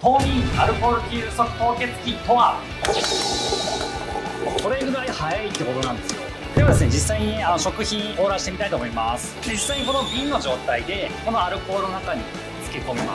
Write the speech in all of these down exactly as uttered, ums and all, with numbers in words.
凍眠アルコール急速凍結機とは、これぐらい早いってことなんですよ。ではですね、実際にあの食品凍らしてみたいと思います。実際にこの瓶の状態でこのアルコールの中に漬け込みます。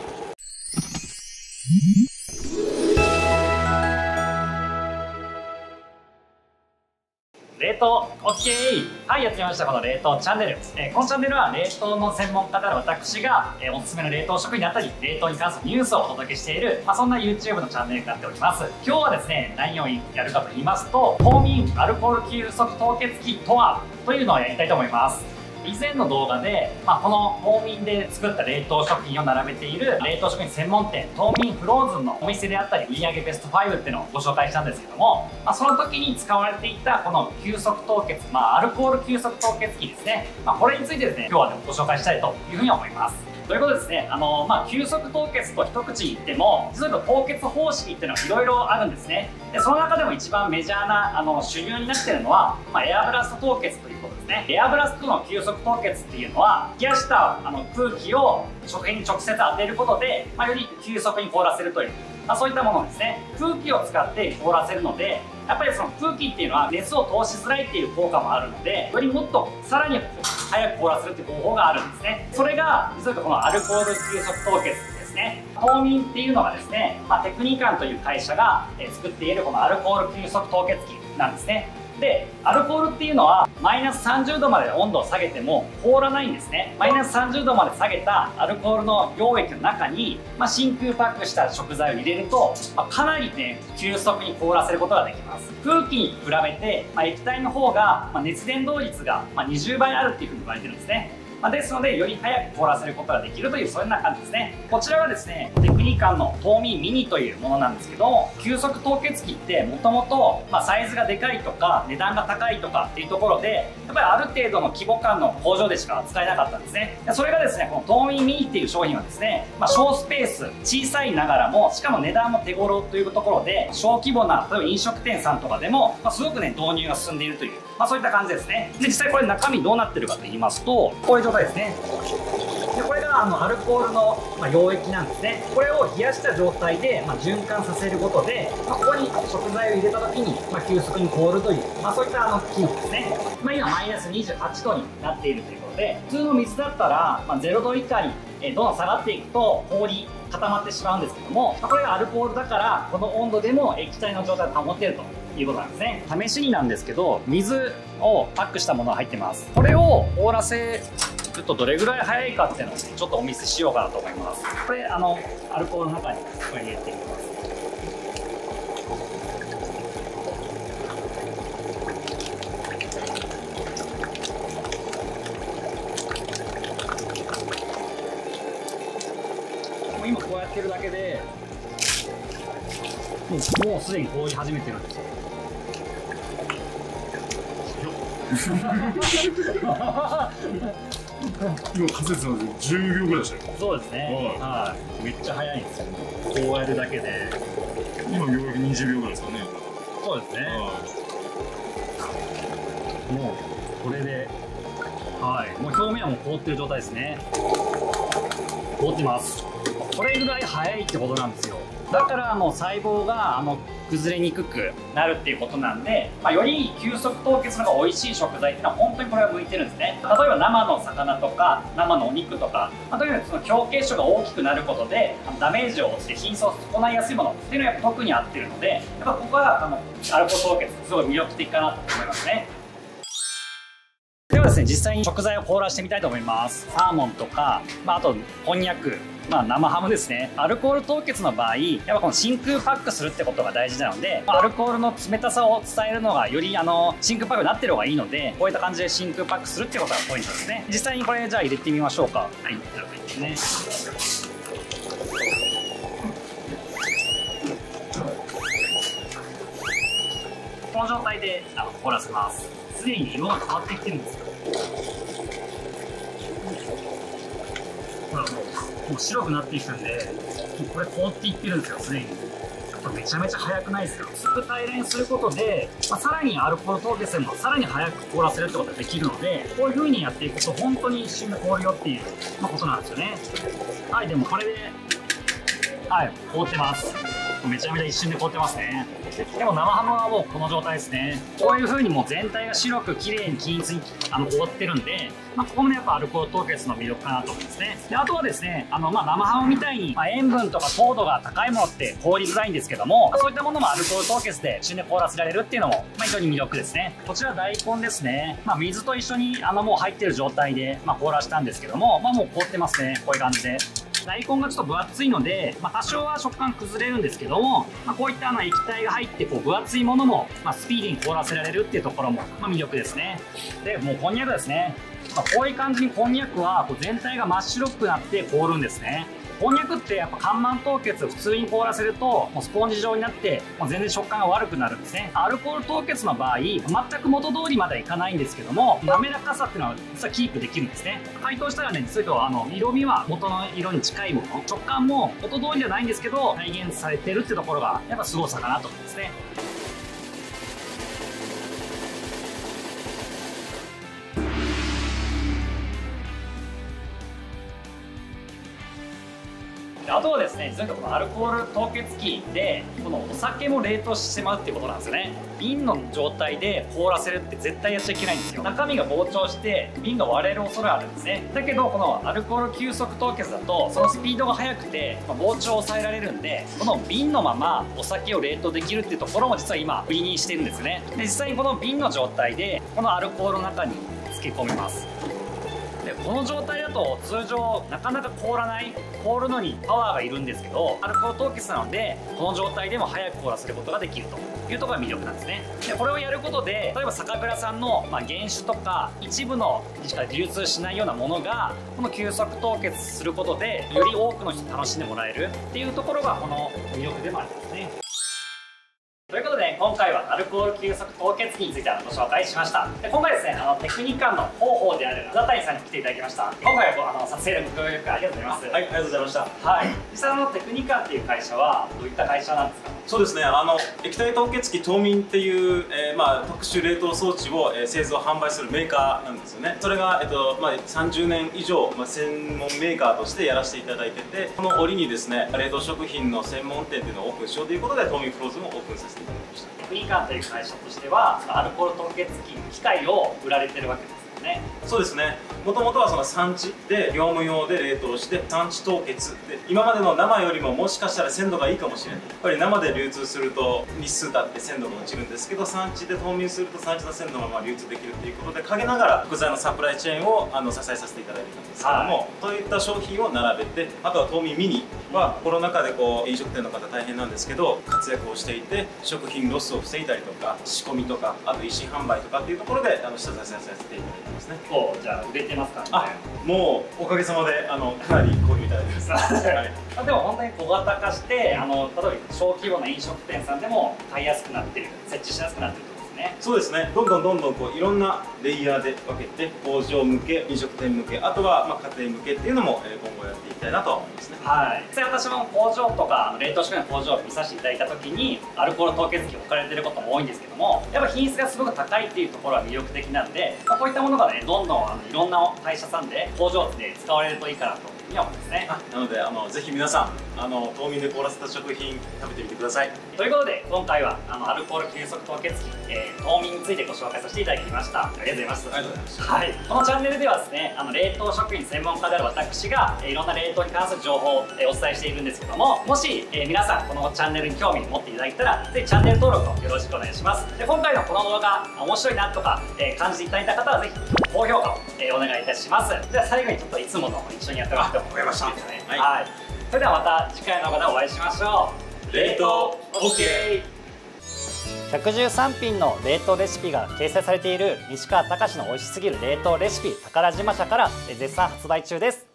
冷凍 OK。 はい、やってみました。この冷凍チャンネル、えー、このチャンネルは冷凍の専門家である私が、えー、おすすめの冷凍食品だったり冷凍に関するニュースをお届けしている、まあ、そんな YouTube のチャンネルになっております。今日はですね、何をやるかと言いますと、凍眠アルコール急速凍結機とはというのをやりたいと思います。以前の動画で、まあ、この凍眠で作った冷凍食品を並べている冷凍食品専門店凍眠フローズンのお店であったり売上ベストファイブっていうのをご紹介したんですけども、まあ、その時に使われていたこの急速凍結、まあ、アルコール急速凍結機ですね、まあ、これについてですね、今日は、ね、ご紹介したいというふうに思います。ということでですね、あのまあ、急速凍結と一口言っても、実は凍結方式っていうのはいろいろあるんですね。でその中でも一番メジャーなあの主流になっているのは、まあ、エアブラスト凍結ということですね。エアブラストの急速凍結っていうのは、冷やしたあの空気を食品に直接当てることで、まあ、より急速に凍らせるという、まあ、そういったものですね。空気を使って凍らせるので、やっぱりその空気っていうのは熱を通しづらいっていう効果もあるので、よりもっとさらに早く凍らせるっていう方法があるんですね。それが実はこのアルコール急速凍結ですね。凍眠っていうのがですね、まあ、テクニカンという会社が作っているこのアルコール急速凍結機なんですね。でアルコールっていうのはマイナスさんじゅうどまで温度を下げても凍らないんですね。マイナスさんじゅうどまで下げたアルコールの溶液の中に、まあ、真空パックした食材を入れると、まあ、かなりね急速に凍らせることができます。空気に比べて、まあ、液体の方が、まあ、熱伝導率が、まあ、にじゅうばいあるっていうふうに言われてるんですね。まあ、ですのでより早く凍らせることができるという、そんな感じですね。こちらはですね、テクニカンの凍眠ミニというものなんですけども、急速凍結機ってもともとサイズがでかいとか値段が高いとかっていうところで、やっぱりある程度の規模感の工場でしか使えなかったんですね。それがですね、この凍眠ミニっていう商品はですね、まあ、小スペース小さいながらも、しかも値段も手頃というところで、小規模な例えば飲食店さんとかでも、まあ、すごくね導入が進んでいるという、まあ、そういった感じですね。で実際これ中身どうなってるかと言いますと、こういう状態ですね。でこれがあのアルコールの、まあ、溶液なんですね。これを冷やした状態で、まあ、循環させることで、まあ、ここに食材を入れた時に、まあ、急速に凍るという、まあ、そういったあの機能ですね。まあ、今マイナスにじゅうはちどになっているということで、普通の水だったら、まあ、ゼロど以下にえどんどん下がっていくと氷固まってしまうんですけども、まあ、これがアルコールだからこの温度でも液体の状態を保てるということなんですね。試しになんですけど、水をパックしたものが入ってます。これを凍らせるとどれぐらい早いかっていうのを、ね、ちょっとお見せしようかなと思います。これあのアルコールの中にこれ入れていきます。もう今こうやってるだけでもう、もうすでに凍り始めてるんですよ。 今仮説なんでじゅうびょうぐらいでしたよ。 そうですね。はい。めっちゃ早いんですよ。こうやるだけで。 今ようやくにじゅうびょうぐらいですかね。 そうですね。もうこれで、はい。もう表面はもう凍ってる状態ですね。凍ってます。これぐらい早いってことなんですよ。だからもう細胞があの崩れにくくなるっていうことなんで、まあ、より急速凍結のが美味しい食材っていうのは本当にこれは向いてるんですね。例えば生の魚とか生のお肉とか、まあ、とにかくその強結晶が大きくなることでダメージを負って品質を損ないやすいものっていうのはやっぱ特に合ってるので、やっぱここはあのアルコール凍結すごい魅力的かなと思いますね。ではですね、実際に食材を凍らしてみたいと思います。サーモンとか、まあ、あとこんにゃく、まあ、生ハムですね。アルコール凍結の場合、やっぱこの真空パックするってことが大事なので、アルコールの冷たさを伝えるのがよりあの真空パックになってる方がいいので、こういった感じで真空パックするってことがポイントですね。実際にこれじゃあ入れてみましょうか。はい、じゃあいいですね。この状態であの凍らせます。すでに色が変わってきてるんですよ。ほらもう、もう白くなっていくんで、もうこれ凍っていってるんですよ、すでに。めちゃめちゃ早くないですか。薄く平らにすることで、まあ、さらにアルコール凍結でもさらに早く凍らせるってことができるので、こういう風にやっていくと本当に一瞬で凍るよっていう、まあ、ことなんですよね。はい、でもこれではい凍ってます。めちゃめちゃ一瞬で凍ってますね。でも生ハムはもうこの状態ですね。こういう風にもう全体が白く綺麗に均一にあの凍ってるんで、まあ、ここもねやっぱアルコール凍結の魅力かなと思いますね。であとはですね、あのまあ生ハムみたいに、まあ、塩分とか糖度が高いものって凍りづらいんですけども、そういったものもアルコール凍結で一瞬で凍らせられるっていうのも、まあ、非常に魅力ですね。こちら大根ですね。まあ、水と一緒にあのもう入ってる状態で、まあ、凍らしたんですけども、まあ、もう凍ってますね。こういう感じで。大根がちょっと分厚いので、まあ、多少は食感崩れるんですけども、まあ、こういったあの液体が入ってこう分厚いものも、まあ、スピーディーに凍らせられるっていうところも、まあ、魅力ですね。でもうこんにゃくですね、まあ、こういう感じにこんにゃくはこう全体が真っ白くなって凍るんですね。こんにゃくってやっぱ乾満凍結普通に凍らせるともうスポンジ状になってもう全然食感が悪くなるんですね。アルコール凍結の場合全く元通りまではいかないんですけども、滑らかさっていうのは実はキープできるんですね。解凍したらね、実はあの色味は元の色に近いもの、食感も元通りじゃないんですけど再現されてるってところがやっぱすごさかなと思いますね。あとはですね、実はこのアルコール凍結機でこのお酒も冷凍してまうっていうことなんですよね。瓶の状態で凍らせるって絶対やっちゃいけないんですよ。中身が膨張して瓶が割れる恐れがあるんですね。だけどこのアルコール急速凍結だとそのスピードが速くて、まあ、膨張を抑えられるんで、この瓶のままお酒を冷凍できるっていうところも実は今売りにしてるんですね。で実際にこの瓶の状態でこのアルコールの中に漬け込みます。でこの状態だと通常なかなか凍らない、凍るのにパワーがいるんですけど、アルコール凍結なのでこの状態でも早く凍らせることができるというところが魅力なんですね。でこれをやることで、例えば酒蔵さんの、まあ、原酒とか一部のしか流通しないようなものがこの急速凍結することでより多くの人に楽しんでもらえるっていうところがこの魅力でもありますね。ということで今回はアルコール急速凍結機についてご紹介しました。で今回ですね、あのテクニカンの広報であるザ谷さんに来ていただきました。今回はあの撮影のご協力ありがとうございます。 はい、ありがとうございました。 はい、実際のテクニカンっていう会社はどういった会社なんですか？ そうですね、あの液体凍結機凍眠っていう、えーまあ、特殊冷凍装置を、えー、製造販売するメーカーなんですよね。それが、えっとまあ、さんじゅうねん以上、まあ、専門メーカーとしてやらせていただいてて、この折にですね冷凍食品の専門店っていうのをオープンしようということで凍眠フローズンをオープンさせていただきました。 テクニカンという会社としてはアルコール凍結機機械を売られてるわけですよね。 そうですね、もともとはその産地で業務用で冷凍して産地凍結で、今までの生よりももしかしたら鮮度がいいかもしれない。やっぱり生で流通すると日数経って鮮度が落ちるんですけど、産地で凍眠すると産地の鮮度がまあ流通できるということで、陰ながら食材のサプライチェーンをあの支えさせていただいてたんですけども、はい、そういった商品を並べて、あとは凍眠ミニはコロナ禍でこう飲食店の方大変なんですけど活躍をしていて、食品ロスを防いだりとか仕込みとか、あと維新販売とかっていうところであの下支えさせていただいてますね。 そう、じゃあ売れてますかね。 あ、もうおかげさまであのかなり好評いただいてます。はい、 でも本当に小型化してあの例えば小規模な飲食店さんでも買いやすくなってる、設置しやすくなってる。 そうですね、どんどんどんどんこういろんなレイヤーで分けて、工場向け、飲食店向け、あとはまあ家庭向けっていうのも今後やっていきたいなとは思いますね。はい、 実際私も工場とか冷凍食品の工場を見させていただいた時にアルコール凍結機置かれてることも多いんですけども、やっぱ品質がすごく高いっていうところは魅力的なんで、まあ、こういったものがねどんどんあのいろんな会社さんで工場で使われるといいかなというふうに思いますね。 あ、なのであのぜひ皆さんあの凍眠で凍らせた食品食べてみてください。 ということで今回はあのアルコール急速凍結機、えー、凍眠についてご紹介させていただきました。ありがとうございます。 ありがとうございました。 はい、このチャンネルではですね、あの冷凍食品専門家である私が、えー、いろんな冷凍に関する情報を、えー、お伝えしているんですけども、もし、えー、皆さんこのチャンネルに興味を持っていただいたらぜひチャンネル登録をよろしくお願いします。で今回のこの動画面白いなとか、えー、感じていただいた方はぜひ高評価を、えー、お願いいたします。じゃあ最後にちょっといつもの一緒にやってもらってもよろしいですかね。はい、はい、それではまた次回の動画でお会いしましょう。冷凍 OK。ひゃくじゅうさんぴんの冷凍レシピが掲載されている西川隆の美味しすぎる冷凍レシピ宝島社から絶賛発売中です。